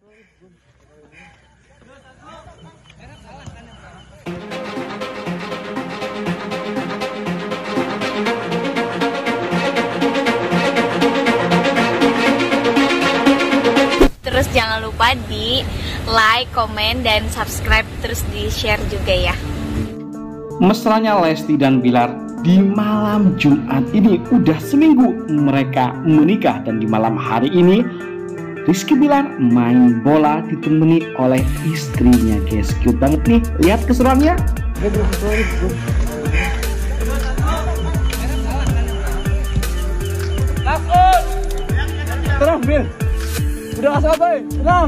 Terus jangan lupa di like, komen, dan subscribe, terus di share juga ya. Mesranya Lesti dan Bilar di malam Jumat ini udah seminggu mereka menikah, dan di malam hari ini Rizky Bilar main bola ditemani oleh istrinya, guys. Cute banget nih, lihat keseruannya. Tenang, Bil. Udah gak sabar, tenang.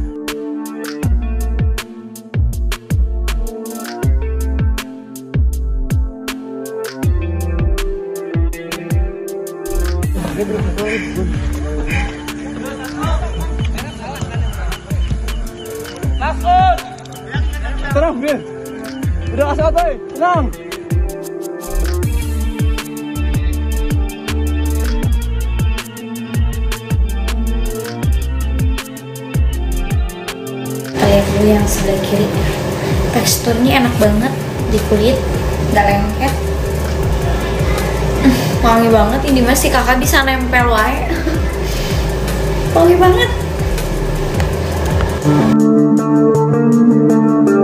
Tenang, Bil. Udah gak sabar, tenang. Kayak dulu yang sebelah kiri, teksturnya enak banget di kulit, nggak lengket, wangi banget. Ini masih kakak bisa nempel wae. Wangi banget.